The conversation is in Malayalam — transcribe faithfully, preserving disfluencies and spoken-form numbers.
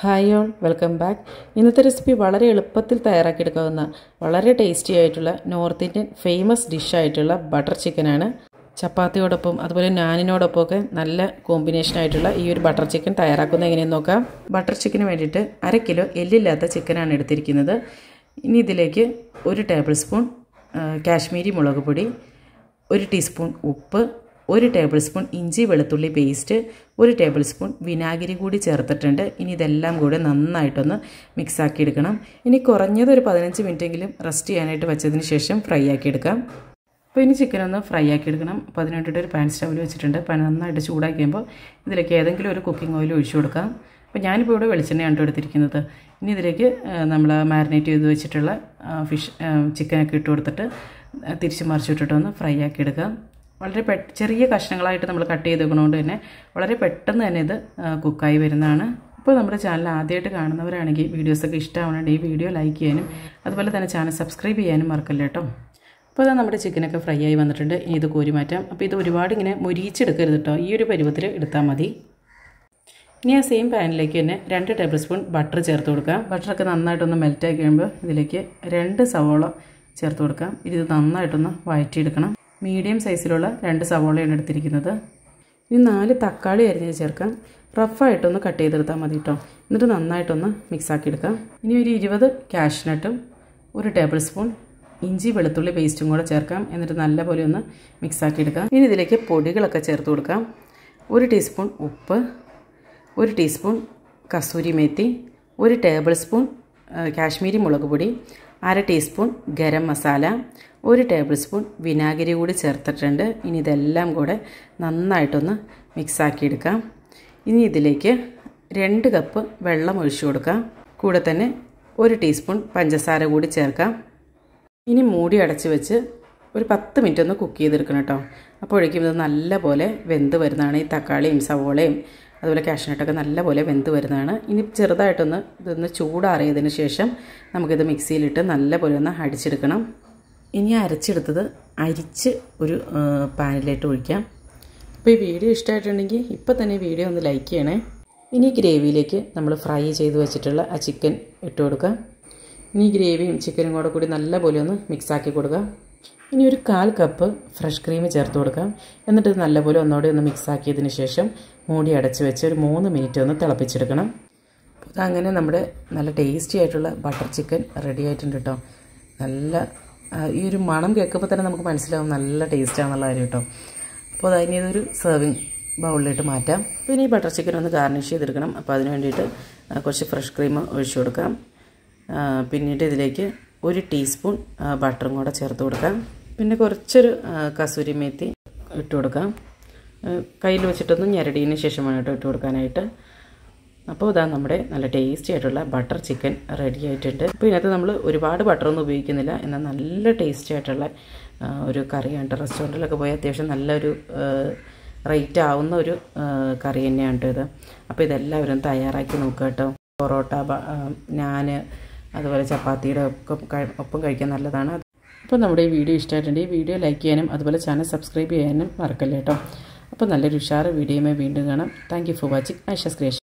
Hi all, welcome back. ഇന്നത്തെ റെസിപ്പി വളരെ എളുപ്പത്തിൽ തയ്യാറാക്കിയെടുക്കാവുന്ന വളരെ ടേസ്റ്റി ആയിട്ടുള്ള നോർത്ത് ഇന്ത്യൻ ഫേമസ് ഡിഷായിട്ടുള്ള ബട്ടർ ചിക്കനാണ്. ചപ്പാത്തിയോടൊപ്പം അതുപോലെ നാനിനോടൊപ്പമൊക്കെ നല്ല കോമ്പിനേഷനായിട്ടുള്ള ഈ ഒരു ബട്ടർ ചിക്കൻ തയ്യാറാക്കുന്നത് എങ്ങനെയെന്ന് നോക്കാം. ബട്ടർ ചിക്കന് വേണ്ടിയിട്ട് അര കിലോ എല്ലില്ലാത്ത ചിക്കനാണ് എടുത്തിരിക്കുന്നത്. ഇനി ഇതിലേക്ക് ഒരു ടേബിൾ സ്പൂൺ കാശ്മീരി മുളക് പൊടി, ഒരു ടീസ്പൂൺ ഉപ്പ്, ഒരു ടേബിൾ സ്പൂൺ ഇഞ്ചി വെളുത്തുള്ളി പേസ്റ്റ്, ഒരു ടേബിൾ സ്പൂൺ വിനാഗിരി കൂടി ചേർത്തിട്ടുണ്ട്. ഇനി ഇതെല്ലാം കൂടെ നന്നായിട്ടൊന്ന് മിക്സാക്കി എടുക്കണം. ഇനി കുറഞ്ഞത് ഒരു പതിനഞ്ച് മിനിറ്റെങ്കിലും റെസ്റ്റ് ചെയ്യാനായിട്ട് വെച്ചതിന് ശേഷം ഫ്രൈ ആക്കി എടുക്കാം. അപ്പോൾ ഇനി ചിക്കൻ ഒന്ന് ഫ്രൈ ആക്കി എടുക്കണം. അപ്പോൾ അതിന് വേണ്ടിയിട്ട് ഒരു പാൻ സ്റ്റൗവിൽ വെച്ചിട്ടുണ്ട്. പാൻ നന്നായിട്ട് ചൂടാക്കി കഴിയുമ്പോൾ ഇതിലേക്ക് ഏതെങ്കിലും ഒരു കുക്കിംഗ് ഓയിൽ ഒഴിച്ചു കൊടുക്കാം. അപ്പോൾ ഞാനിപ്പോൾ ഇവിടെ വെളിച്ചെണ്ണയാണ് എടുത്തിരിക്കുന്നത്. ഇനി ഇതിലേക്ക് നമ്മൾ മാരിനേറ്റ് ചെയ്ത് വെച്ചിട്ടുള്ള ഫിഷ് ചിക്കനൊക്കെ ഇട്ട് കൊടുത്തിട്ട് തിരിച്ച് മറിച്ചിട്ടിട്ട് ഒന്ന് ഫ്രൈ ആക്കി എടുക്കാം. വളരെ പെ ചെറിയ കഷ്ണങ്ങളായിട്ട് നമ്മൾ കട്ട് ചെയ്ത് വെക്കണോണ്ട് തന്നെ വളരെ പെട്ടെന്ന് തന്നെ ഇത് കുക്കായി വരുന്നതാണ്. ഇപ്പോൾ നമ്മുടെ ചാനൽ ആദ്യമായിട്ട് കാണുന്നവരാണെങ്കിൽ വീഡിയോസൊക്കെ ഇഷ്ടമാണെങ്കിൽ ഈ വീഡിയോ ലൈക്ക് ചെയ്യാനും അതുപോലെ തന്നെ ചാനൽ സബ്സ്ക്രൈബ് ചെയ്യാനും മറക്കല്ല കേട്ടോ. അപ്പോൾ അത് നമ്മുടെ ചിക്കനൊക്കെ ഫ്രൈ ആയി വന്നിട്ടുണ്ട്. ഇനി ഇത് കോരി മാറ്റാം. അപ്പോൾ ഇത് ഒരുപാട് ഇങ്ങനെ മുരിച്ചെടുക്കരുത് കേട്ടോ, ഈ ഒരു പരുവത്തിൽ എടുത്താൽ മതി. ഇനി ആ സെയിം പാനിലേക്ക് തന്നെ രണ്ട് ടേബിൾ സ്പൂൺ ബട്ടർ ചേർത്ത് കൊടുക്കാം. ബട്ടറൊക്കെ നന്നായിട്ടൊന്ന് മെൽറ്റായി കഴിയുമ്പോൾ ഇതിലേക്ക് രണ്ട് സവോള ചേർത്ത് കൊടുക്കാം. ഇത് നന്നായിട്ടൊന്ന് വഴറ്റിയെടുക്കണം. മീഡിയം സൈസിലുള്ള രണ്ട് സവോളയാണ് എടുത്തിരിക്കുന്നത്. ഇനി നാല് തക്കാളി അരിഞ്ഞ് ചേർക്കാം. റഫായിട്ടൊന്ന് കട്ട് ചെയ്തെടുത്താൽ മതി കേട്ടോ. എന്നിട്ട് നന്നായിട്ടൊന്ന് മിക്സാക്കി എടുക്കാം. ഇനി ഒരു ഇരുപത് കാഷ്നട്ടും ഒരു ടേബിൾ സ്പൂൺ ഇഞ്ചി വെളുത്തുള്ളി പേസ്റ്റും കൂടെ ചേർക്കാം. എന്നിട്ട് നല്ലപോലെ ഒന്ന് മിക്സാക്കി എടുക്കാം. ഇനി ഇതിലേക്ക് പൊടികളൊക്കെ ചേർത്ത് കൊടുക്കാം. ഒരു ടീസ്പൂൺ ഉപ്പ്, ഒരു ടീസ്പൂൺ കസൂരി മേത്തി, ഒരു ടേബിൾ സ്പൂൺ കാശ്മീരി മുളക് പൊടി, അര ടീസ്പൂൺ ഗരം മസാല, ഒരു ടേബിൾ സ്പൂൺ വിനാഗിരി കൂടി ചേർത്തിട്ടുണ്ട്. ഇനി ഇതെല്ലാം കൂടെ നന്നായിട്ടൊന്ന് മിക്സാക്കിയെടുക്കാം. ഇനി ഇതിലേക്ക് രണ്ട് കപ്പ് വെള്ളം ഒഴിച്ചു കൊടുക്കാം. കൂടെ തന്നെ ഒരു ടീസ്പൂൺ പഞ്ചസാര കൂടി ചേർക്കാം. ഇനി മൂടി അടച്ച് വെച്ച് ഒരു പത്ത് മിനിറ്റ് ഒന്ന് കുക്ക് ചെയ്തെടുക്കണം കേട്ടോ. അപ്പോഴേക്കും ഇത് നല്ലപോലെ വെന്ത് വരുന്നതാണ്. ഈ തക്കാളിയും സവോളയും അതുപോലെ കാഷ്നട്ടൊക്കെ നല്ലപോലെ വെന്ത് വരുന്നതാണ്. ഇനി ചെറുതായിട്ടൊന്ന് ഇതൊന്ന് ചൂടാറിയതിന് ശേഷം നമുക്കിത് മിക്സിയിലിട്ട് നല്ലപോലെ ഒന്ന് അടിച്ചെടുക്കണം. ഇനി അരച്ചെടുത്തത് അരിച്ച് ഒരു പാനിലേക്ക് ഒഴിക്കാം. അപ്പോൾ ഈ വീഡിയോ ഇഷ്ടമായിട്ടുണ്ടെങ്കിൽ ഇപ്പോൾ തന്നെ വീഡിയോ ഒന്ന് ലൈക്ക് ചെയ്യണേ. ഇനി ഗ്രേവിയിലേക്ക് നമ്മൾ ഫ്രൈ ചെയ്ത് വെച്ചിട്ടുള്ള ആ ചിക്കൻ ഇട്ട് കൊടുക്കാം. ഇനി ഗ്രേവിയും ചിക്കനും കൂടെ കൂടി നല്ലപോലെ ഒന്ന് മിക്സാക്കി കൊടുക്കാം. ഇനി ഒരു കാൽ കപ്പ് ഫ്രഷ് ക്രീം ചേർത്ത് കൊടുക്കാം. എന്നിട്ട് നല്ലപോലെ ഒന്നുകൂടി ഒന്ന് മിക്സാക്കിയതിന് ശേഷം മൂടി അടച്ച് വെച്ച് ഒരു മൂന്ന് മിനിറ്റ് ഒന്ന് തിളപ്പിച്ചെടുക്കണം. അതങ്ങനെ നമ്മുടെ നല്ല ടേസ്റ്റി ആയിട്ടുള്ള ബട്ടർ ചിക്കൻ റെഡി ആയിട്ടുണ്ട് കേട്ടോ. നല്ല ഈ ഒരു മണം കേൾക്കുമ്പോൾ തന്നെ നമുക്ക് മനസ്സിലാവും നല്ല ടേസ്റ്റാണെന്നുള്ള കാര്യം കേട്ടോ. അപ്പോൾ അതിന് ഇതൊരു സെർവിങ് ബൗളിലിട്ട് മാറ്റാം. പിന്നെ ഈ ബട്ടർ ചിക്കൻ ഒന്ന് ഗാർണിഷ് ചെയ്തെടുക്കണം. അപ്പോൾ അതിന് വേണ്ടിയിട്ട് കുറച്ച് ഫ്രഷ് ക്രീം ഒഴിച്ചു കൊടുക്കാം. പിന്നീട് ഇതിലേക്ക് ഒരു ടീസ്പൂൺ ബട്ടറും കൂടെ ചേർത്ത് കൊടുക്കാം. പിന്നെ കുറച്ചൊരു കസൂരി മേത്തി ഇട്ട് കൊടുക്കാം. കയ്യിൽ വെച്ചിട്ടൊന്ന് ഞെരടിയതിന് ശേഷം വേണം കേട്ടോ ഇട്ട് കൊടുക്കാനായിട്ട്. അപ്പോൾ ഇതാ നമ്മുടെ നല്ല ടേസ്റ്റി ആയിട്ടുള്ള ബട്ടർ ചിക്കൻ റെഡി ആയിട്ടുണ്ട്. അപ്പോൾ ഇതിനകത്ത് നമ്മൾ ഒരുപാട് ബട്ടറൊന്നും ഉപയോഗിക്കുന്നില്ല, എന്നാൽ നല്ല ടേസ്റ്റി ആയിട്ടുള്ള ഒരു കറിയാണ്. റെസ്റ്റോറൻറ്റിലൊക്കെ പോയി അത്യാവശ്യം നല്ലൊരു റേറ്റ് ആവുന്ന ഒരു കറി തന്നെയാണ് ഇത്. അപ്പോൾ ഇതെല്ലാവരും തയ്യാറാക്കി നോക്കുക കേട്ടോ. പൊറോട്ട, നാന് അതുപോലെ ചപ്പാത്തിയുടെ ഒക്കെ ഒപ്പം കഴിക്കാൻ നല്ലതാണ്. അപ്പോൾ നമ്മുടെ ഈ വീഡിയോ ഇഷ്ടമായിട്ടുണ്ട്. ഈ വീഡിയോ ലൈക്ക് ചെയ്യാനും അതുപോലെ ചാനൽ സബ്സ്ക്രൈബ് ചെയ്യാനും മറക്കല്ലേ കേട്ടോ. അപ്പോൾ നല്ലൊരു ഉഷാറ് വീഡിയോയുമായി വീണ്ടും കാണാം. Thank you for watching Aisha's creation.